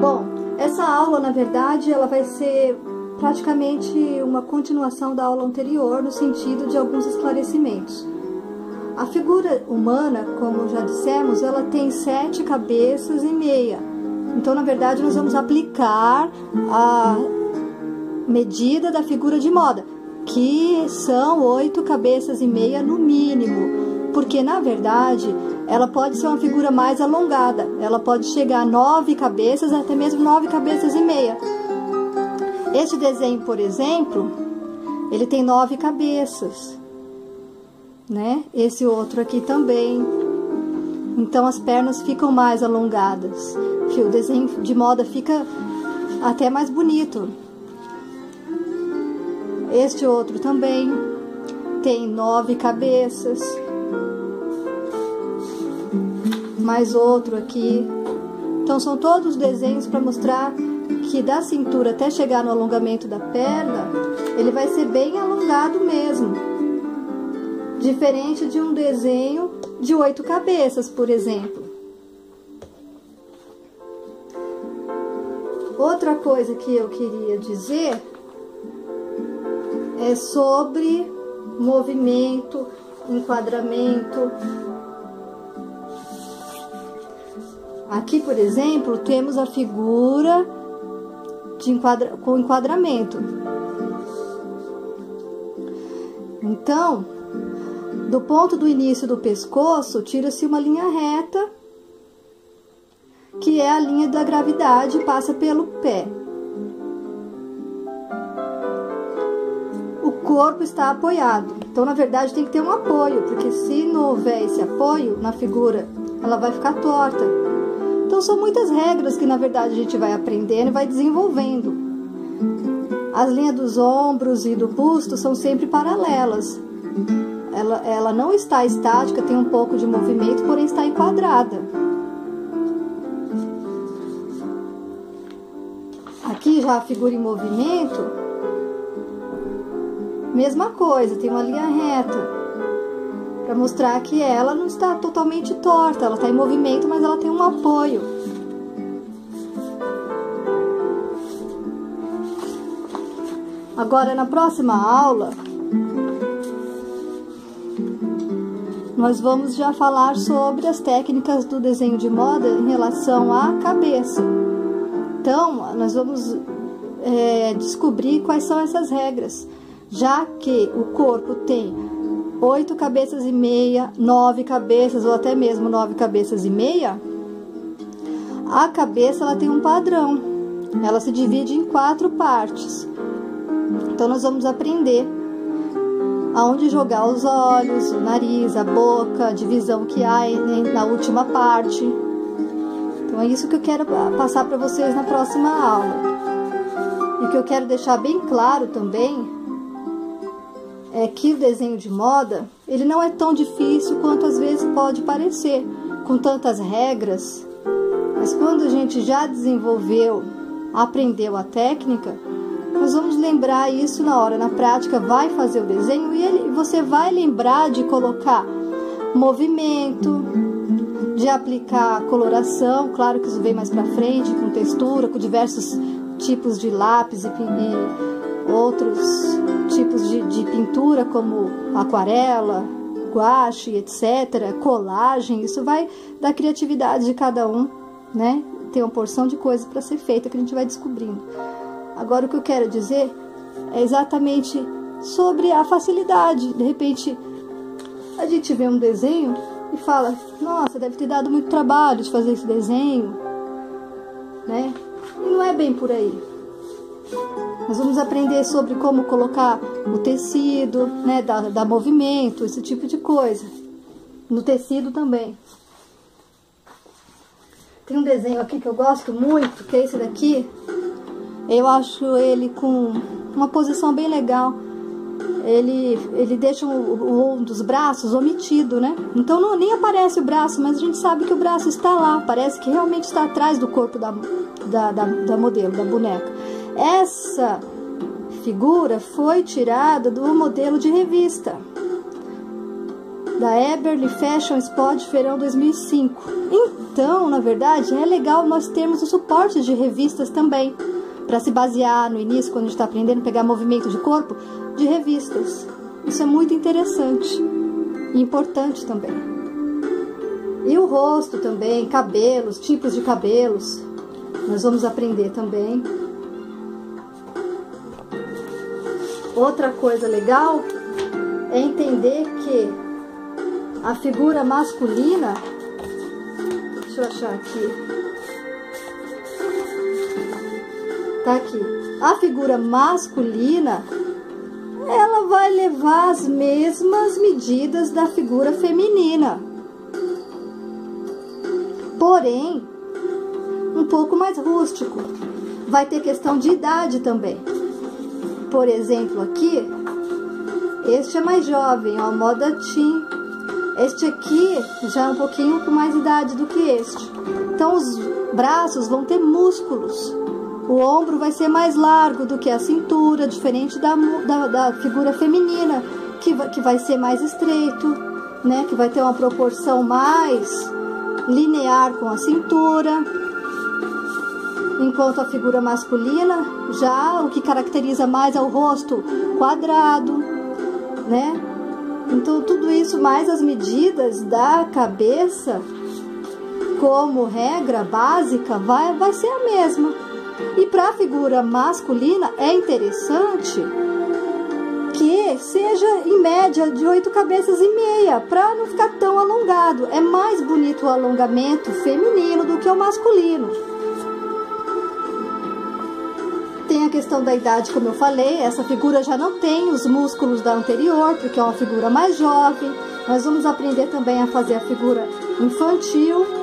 Bom, essa aula, na verdade, ela vai ser praticamente uma continuação da aula anterior, no sentido de alguns esclarecimentos. A figura humana, como já dissemos, ela tem 7 cabeças e meia. Então, na verdade, nós vamos aplicar a medida da figura de moda, que são 8 cabeças e meia no mínimo, porque, na verdade, ela pode ser uma figura mais alongada, ela pode chegar a 9 cabeças, até mesmo 9 cabeças e meia. Este desenho, por exemplo, ele tem 9 cabeças, né? Esse outro aqui também. Então as pernas ficam mais alongadas. O desenho de moda fica até mais bonito. Este outro também tem 9 cabeças. Mais outro aqui. Então são todos desenhos para mostrar que da cintura até chegar no alongamento da perna, ele vai ser bem alongado mesmo. Diferente de um desenho de 8 cabeças, por exemplo. Outra coisa que eu queria dizer é sobre movimento, enquadramento. Aqui, por exemplo, temos a figura com enquadramento. Então, do ponto do início do pescoço, tira-se uma linha reta, que é a linha da gravidade, e passa pelo pé. O corpo está apoiado. Então, na verdade, tem que ter um apoio, porque se não houver esse apoio na figura, ela vai ficar torta. Então, são muitas regras que, na verdade, a gente vai aprendendo e vai desenvolvendo. As linhas dos ombros e do busto são sempre paralelas. Ela não está estática, tem um pouco de movimento, porém está enquadrada. Aqui já a figura em movimento, mesma coisa, tem uma linha reta. Para mostrar que ela não está totalmente torta, ela está em movimento, mas ela tem um apoio. Agora, na próxima aula, nós vamos já falar sobre as técnicas do desenho de moda em relação à cabeça. Então, nós vamos descobrir quais são essas regras, já que o corpo tem 8 cabeças e meia, 9 cabeças ou até mesmo 9 cabeças e meia, a cabeça ela tem um padrão, ela se divide em 4 partes. Então nós vamos aprender aonde jogar os olhos, o nariz, a boca, a divisão que há na última parte. Então é isso que eu quero passar para vocês na próxima aula. E o que eu quero deixar bem claro também é que o desenho de moda, ele não é tão difícil quanto às vezes pode parecer, com tantas regras, mas quando a gente já desenvolveu, aprendeu a técnica, nós vamos lembrar isso na hora, na prática, vai fazer o desenho e você vai lembrar de colocar movimento, de aplicar coloração, claro que isso vem mais pra frente, com textura, com diversos tipos de lápis e outros tipos de pintura, como aquarela, guache, etc., colagem. Isso vai da criatividade de cada um, né? Tem uma porção de coisas para ser feita que a gente vai descobrindo. Agora, o que eu quero dizer é exatamente sobre a facilidade. De repente, a gente vê um desenho e fala, nossa, deve ter dado muito trabalho de fazer esse desenho, né? E não é bem por aí. Nós vamos aprender sobre como colocar o tecido, né, dar movimento, esse tipo de coisa. No tecido também. Tem um desenho aqui que eu gosto muito, que é esse daqui. Eu acho ele com uma posição bem legal. Ele deixa um dos braços omitido, né? Então nem aparece o braço, mas a gente sabe que o braço está lá. Parece que realmente está atrás do corpo da modelo, da boneca. Essa figura foi tirada do modelo de revista. da Eberly Fashion Spot Verão 2005. Então, na verdade, é legal nós termos o suporte de revistas também, para se basear no início, quando a gente está aprendendo a pegar movimento de corpo, de revistas. Isso é muito interessante e importante também. E o rosto também, cabelos, tipos de cabelos, nós vamos aprender também. Outra coisa legal é entender que a figura masculina, deixa eu achar aqui, tá aqui, a figura masculina, ela vai levar as mesmas medidas da figura feminina, porém, um pouco mais rústico. Vai ter questão de idade também. Por exemplo, aqui, este é mais jovem, ó, moda teen. Este aqui já é um pouquinho com mais idade do que este. Então, os braços vão ter músculos. O ombro vai ser mais largo do que a cintura, diferente da figura feminina, que vai ser mais estreito, né? Que vai ter uma proporção mais linear com a cintura. Enquanto a figura masculina, já o que caracteriza mais é o rosto quadrado, né? Então, tudo isso, mais as medidas da cabeça, como regra básica, vai ser a mesma. E para a figura masculina, é interessante que seja em média de 8 cabeças e meia, para não ficar tão alongado. É mais bonito o alongamento feminino do que o masculino. Tem a questão da idade, como eu falei, essa figura já não tem os músculos da anterior, porque é uma figura mais jovem. Nós vamos aprender também a fazer a figura infantil.